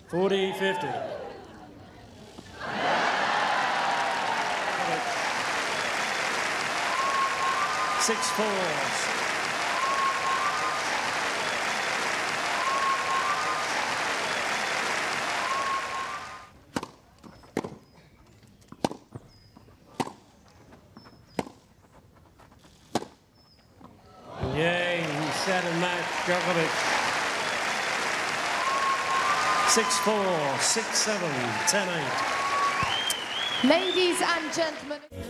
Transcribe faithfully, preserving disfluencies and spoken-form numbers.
forty fifty. Six fours. Yay, he set and matched Djokovic. six four, six seven, ten eight. Ladies and gentlemen.